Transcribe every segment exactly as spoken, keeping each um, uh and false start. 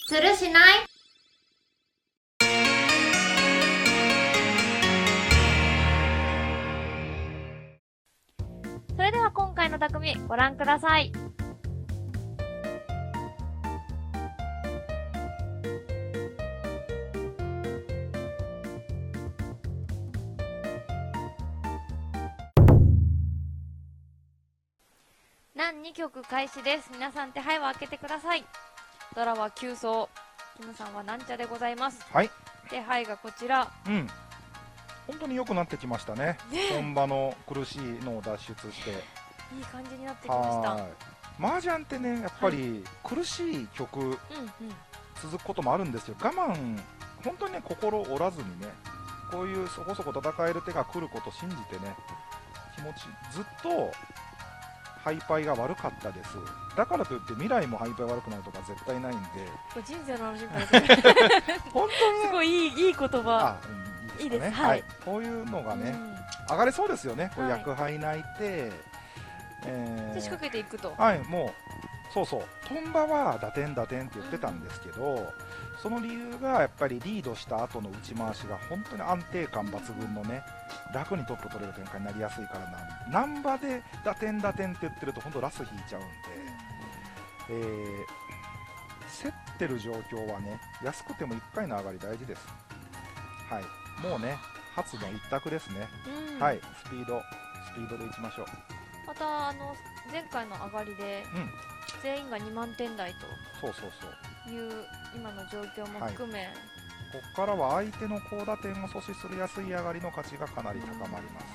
するしない？ それでは今回の匠ご覧ください。何にきょく開始です。皆さん手配を開けてください。ドラは急走、キムさんはなんちゃでございます。 はい。 手配がこちら。 うん。本当に良くなってきましたね。 ね本場の苦しいのを脱出して。 いい感じになってきました。 はい。麻雀ってね、やっぱり苦しい曲、 うんうん、 続くこともあるんですよ。我慢、本当にね、心折らずにね、こういうそこそこ戦える手が来ることを信じてね、気持ち、ずっとハイパイが悪かったです。だからといって未来もハイパイ悪くなるとか絶対ないんで。 これ人生の話みたいですね。 本当にすごいいい、いい言葉。 あ、うん、いいですかね。 いいです、 はい、 はい。 こういうのがね、 うん、 上がれそうですよね。こうはい薬杯泣いて、えー、 で仕掛けていくと。 はい、もうそうそう、トンバは打点打点って言ってたんですけど、うん、その理由がやっぱりリードした後の打ち回しが本当に安定感抜群のね、楽にトップ取れる展開になりやすいからなん、難場で打点打点って言ってると本当ラス引いちゃうんで、えー、競ってる状況はね、安くてもいっかいの上がり大事です。はい、もうね、初の一択ですね。うん、はい、スピードスピードでいきましょう。 またあの前回の上がりで、うん、全員がにまんてん台とそうそうそういう今の状況も含め、はい、 ここからは相手の高打点を阻止する安い上がりの価値がかなり高まります。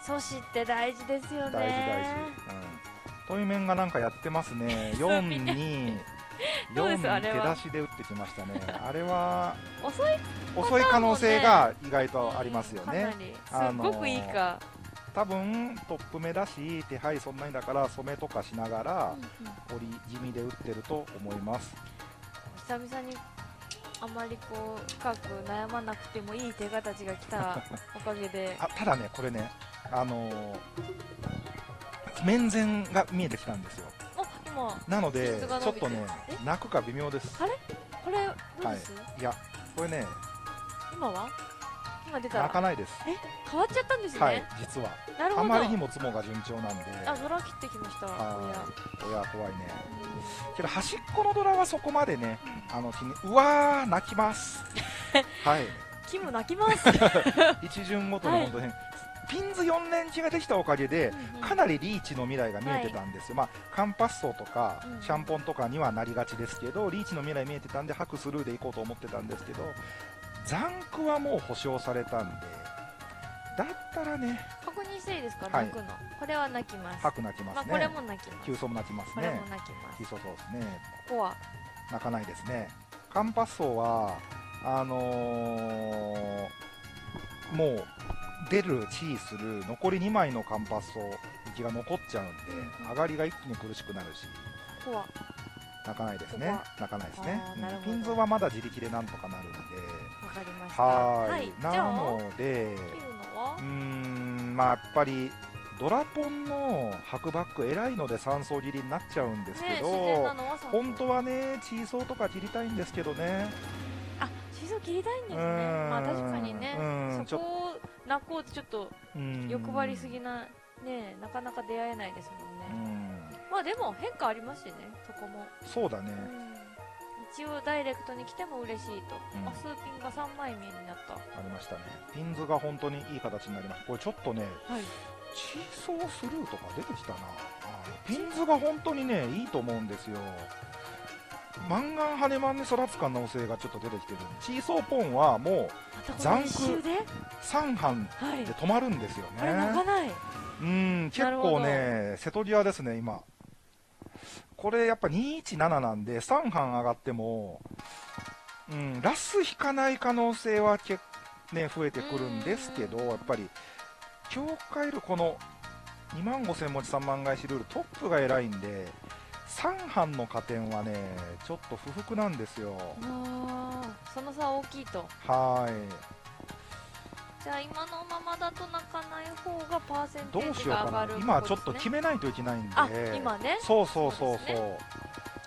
阻止って大事ですよね。 大事大事、うん、トイメンがなんかやってますね。よんによんに手出しで打ってきましたね。あれは遅い遅い可能性が意外とありますよね。 すっごくいいか、 多分トップ目だし手配そんなにだから染めとかしながら折り気味で打ってると思います。 久々にあまりこう深く悩まなくてもいい手形が来たおかげであ、ただね、これね、あのー、面前が見えてきたんですよ。なのでちょっとね、泣くか微妙です。 あれこれどうです？ はい、いやこれね、 今は今出たら泣かないです。 え、変わっちゃったんですね。 はい、実はなるほど。 あまりにもツモが順調なんで。 あ、ドラ切ってきました。 親親怖いね。けど端っこのドラはそこまでね、あの気に、うわー泣きますはい、 キム泣きます一巡ごとに本当に、はい、ピンズよん連チができたおかげで、うんうん、かなりリーチの未来が見えてたんですよ。はい、まあカンパッソとか、うん、シャンポンとかにはなりがちですけど、リーチの未来見えてたんでハクスルーでいこうと思ってたんですけど、ザンクはもう保証されたんで、だったらね、 確認していいですか、泣くの。これは泣きます。 ハク泣きますね。 まあ、これも泣きます。 急走も泣きますね。 これも泣きます。 急走そうですね。 ここは泣かないですね。カンパッソはあのー、もう出るチーする残りにまいのカンパッソ浮きが残っちゃうんで、うん、上がりが一気に苦しくなるし、 ここは泣かないですね。泣かないですね。 うん、 ピンズはまだ自力でなんとかなるんで。 わかりました。 はい、 はい、 なので、うーん、まあやっぱりドラポンの白バック偉いのでさん層切りになっちゃうんですけど、ね、本当はねチーソーとか切りたいんですけどね。 あ、チーソー切りたいんですね。まあ確かにね、そこを泣こうってちょっと欲張りすぎなね、なかなか出会えないですもんね。まあでも変化ありますしね、そこも。 そうだね。 一応ダイレクトに来ても嬉しいと、うん、あ、スーピンがさんまいめになった。 ありましたね。ピンズが本当にいい形になります。これちょっとね、はい、チーソースルーとか出てきたな。あ、ピンズが本当にねいいと思うんですよ。マンガンハネマンに育つ可能性がちょっと出てきてる。チーソーポンはもう残空さん班で止まるんですよね。 あれ泣かない。 うん、結構ね瀬戸際ですね今。これやっぱにいちなななんでさん班上がっても、うん、ラス引かない可能性は結構ね増えてくるんですけど、やっぱり境界ルこのにまんごせん文字さんまん返しルールトップが偉いんでさん班の加点はねちょっと不服なんですよ。 あ、その差大きいと。 はい。 じゃあ今のままだと泣かない方がパーセンテージが上がる、ね、 今ちょっと決めないといけないんで。 あ、今ね。 そうそうそうそう、そう、ね、チ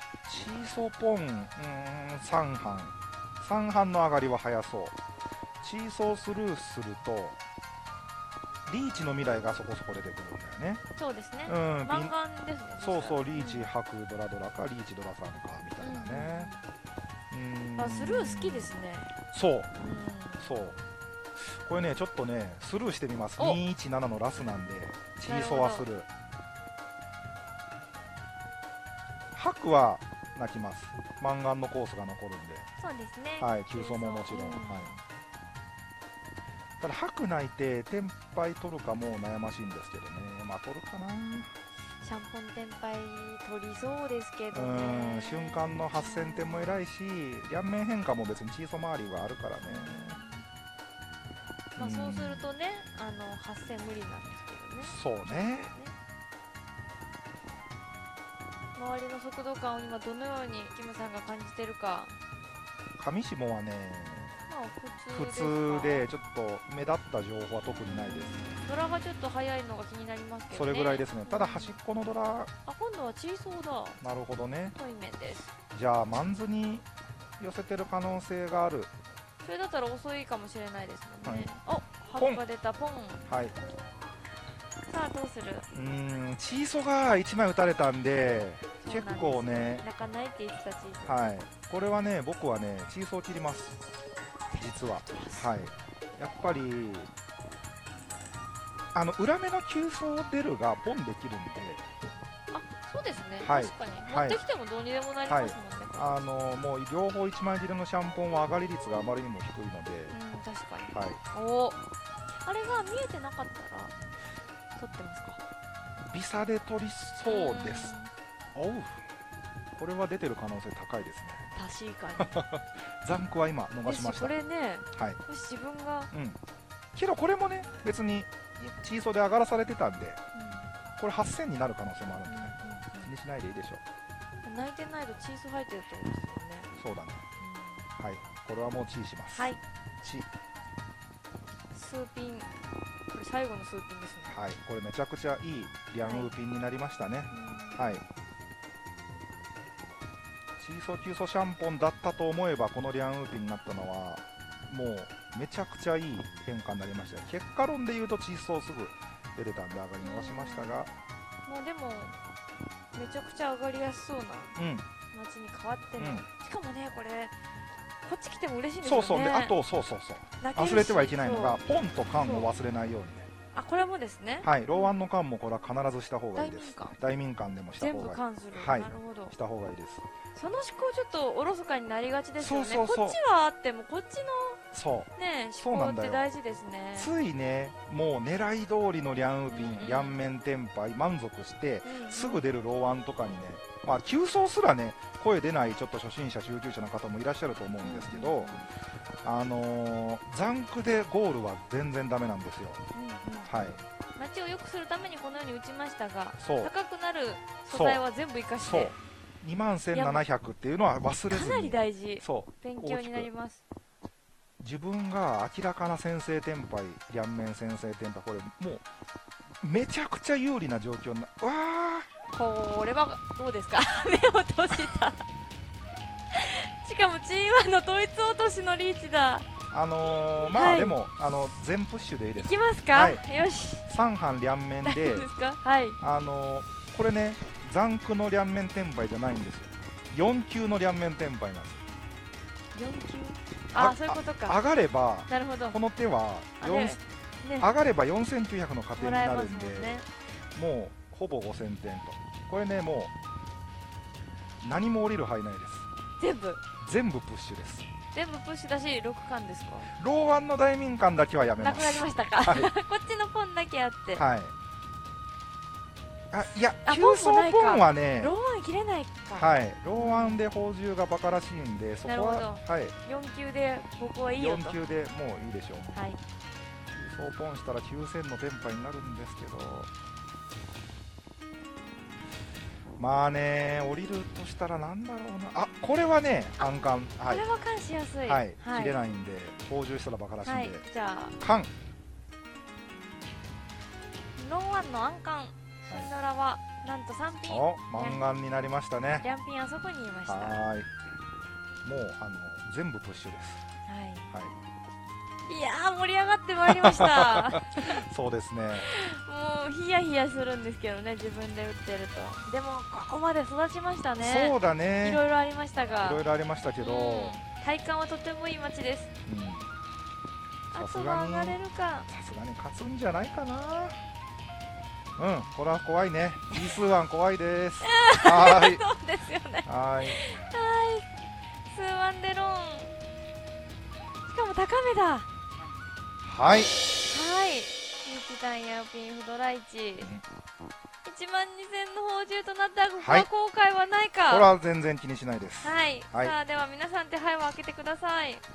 チーソーポン、うーん、さん班。さん班の上がりは早そう。チーソースルーすると、リーチの未来がそこそこ出てくるんだよね。 そうですね。 うん、 漫画ですね。 そうそう、リーチ、ハク、ドラドラか、リーチ、ドラさんか、みたいなね。 うん。あ、スルー好きですね。 そう。そう。これね、ちょっとね、スルーしてみます。にいちななのラスなんで、チーソーはスルー。ハクは泣きます。マンガンのコースが残るんで。 そうですね。 はい、急走ももちろん。はい。ただ、ハク泣いて、テンパイ取るかも悩ましいんですけどね。まあ、取るかな。 シャンポンテンパイ取りそうですけどうね。 ん、瞬間のはっせんてんも偉いし、両面変化も別にチーソー周りはあるからね。 まあ、そうするとね、あのはっせん無理なんですけどね。そうね。 周りの速度感を今どのようにキムさんが感じてるか。 上下はね、 まあ、 普通でちょっと目立った情報は特にないです。 ドラがちょっと速いのが気になりますけどね。 それぐらいですね。ただ端っこのドラ、あ、 今度はチーソーだ。 なるほどね。 対面です。じゃあマンズに寄せてる可能性がある。 それだったら遅いかもしれないですもんね。はい、お、ハクが出た。ポン。 はい。 さあどうする。 うーん、チーソがいちまい打たれたんで、結構ね、 泣かないって言ってたチーソ。 はい。これはね、僕はね、チーソー切ります。実は。はい。やっぱり、あの裏目の急走出るがポンできるんで。 あ、そうですね。 はい、 確かに。持ってきてもどうにでもなりますもんね。 はい、あのもう両方いちまい切れのシャンポンは上がり率があまりにも低いので。 うん、確かに。 はい。 お、あれが見えてなかったら取ってますか。 ビサで取りそうです。おう。これは出てる可能性高いですね。 確かに。 ザンクは今逃しました。 これね、 はい。 もし自分が、 うん。けどこれもね、別にチーソーで上がらされてたんで、うん、これはっせんになる可能性もあるんでね、うんうん、気にしないでいいでしょう。泣いてないとチーソー入ってるってことですよね。 そうだね。うん、はい。これはもうチーします。 はい。 チ。 スーピン。これ最後のスーピンですね。 はい。これめちゃくちゃいいリャンウーピンになりましたね。はい。はい、チーソー、キューソーシャンポンだったと思えば、このリャンウーピンになったのは、もうめちゃくちゃいい変化になりました。結果論で言うとチーソーすぐ出てたんで上がり逃しましたが、 もうでもめちゃくちゃ上がりやすそうな街に変わってね、うん、しかもねこれこっち来ても嬉しいんですよね。 そうそう。であとそうそうそう忘れてはいけないのがポンと缶を忘れないようにね。 あ、これもですね。 はい、ローワンの缶もこれは必ずした方がいいです。大民間でもした方がいい。 全部缶する。 はい、 なるほど。 した方がいいです。 その思考ちょっとおろそかになりがちですよね。 そうそうそう、 こっちはあってもこっちのそうね思考って大事ですね。 ついね、もう狙い通りのリャンウーピン、うん、リャンメンテンパイ満足して、うんうん、すぐ出るローワンとかにね、まあ急走すらね声出ないちょっと初心者中級者の方もいらっしゃると思うんですけど、うんうん、あのー、ザンクでゴールは全然ダメなんですよ。うんうん、はい。 街を良くするためにこのように打ちましたが、 そう高くなる素材は全部生かして。 にまんせんななひゃくっていうのは忘れずに、 かなり大事。 そう、 勉強になります。 自分が明らかな先制テンパイ、両面先制テンパイ、これもうめちゃくちゃ有利な状況にな、わー、これはどうですか。目を閉じた。しかも ジーワン の統一落としのリーチだ。 あのー、まあ、はい、でもあの全プッシュでいいです。 いきますか。はい、よし。 さん班両面で、 ですか、はい、 あのー、これね、ザンクの両面テンパイじゃないんですよ。よん級の両面テンパイなんです。 よん級？ああ、そういうことか。 上がれば、 なるほど。 この手はよん、ね、上がればよんせんきゅうひゃくの加点になるんで、も, ね、もうほぼごせんてんと。これね、もう何も降りる範囲ないです。 全部全部プッシュです。 全部プッシュだしろくかんですか。 ローワンの大民間だけはやめます。 なくなりましたか。はい、こっちのポンだけあって、 はい、あ、いや、急走ポンはね、 ローワン切れないか。 はい、ローワンで砲銃がバカらしいんで、そこは、はい、 よん級でここはいいよと。 よん級でもういいでしょう。 はい、 急走ポンしたらきゅうせんのテンパになるんですけど、まあね、降りるとしたらなんだろうな。あ、これはね、暗冠、 はい、これは缶しやすい。 はい、はい、切れないんで、砲銃したらバカらしいんで、はい、 じゃあ缶ローワンの暗冠。シンドラはなんとさんピンお満願になりましたね。 リャンピンあそこにいました。ははいもうあの全部プッシュです。 い、 はいいやー盛り上がってまいりましたそうですね。 もうヒヤヒヤするんですけどね、自分で打ってると。でもここまで育ちましたね。 そうだね。 いろいろありましたが、 いろいろありましたけど、 うん体感はとてもいい街です。 うんあさすがにとは上がれるか。 さすがに勝つんじゃないかな。うんこれは怖いね。イースーワン怖いです。はーいそうですよね。 はーいスーワンデローン。しかも高めだ。ははいい。日大エアピンフドライチ。いちまんにせんの報酬となったが、ここは後悔はないか。 これは全然気にしないです。 はい。 はいさあでは皆さん手配を開けてください。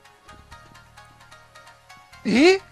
ええ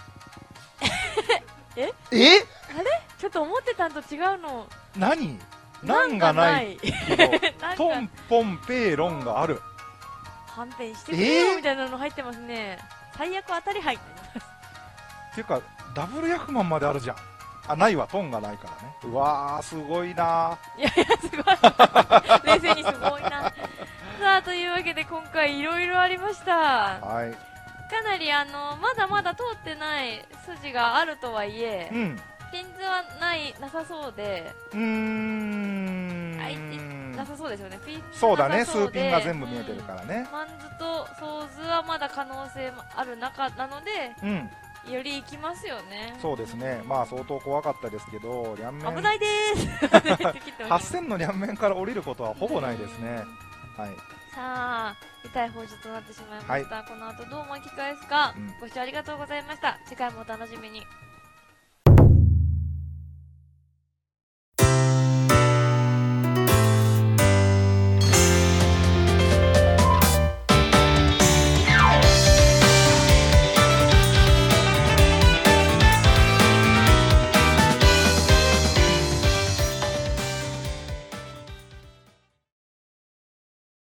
えあれちょっと思ってたんと違うの。 何なんがないけどなんかトンポンペーロンがある。 はんぺんしてくれよえーみたいなの入ってますね。最悪当たり入ってます。 っていうかダブルヤフマンまであるじゃん。あないわ、トンがないからね。うわーすごいな。 いやいやすごい冷静にすごいな。さあというわけで今回いろいろありました。 はいかなりあのまだまだ通ってない筋があるとはいえ、 うんピンズはないなさそうで、 うーんあいなさそうですよね。ピンズそうだねなさそうで数ピンが全部見えてるからね。 マンズとソーズはまだ可能性もある中なので、 うんより行きますよね。 そうですね。まあ相当怖かったですけど、両面危ないでーすはっせんの両面から降りることはほぼないですね。はいさあ痛い報酬となってしまいました、はい、この後どう巻き返すか、うん、ご視聴ありがとうございました。次回もお楽しみに。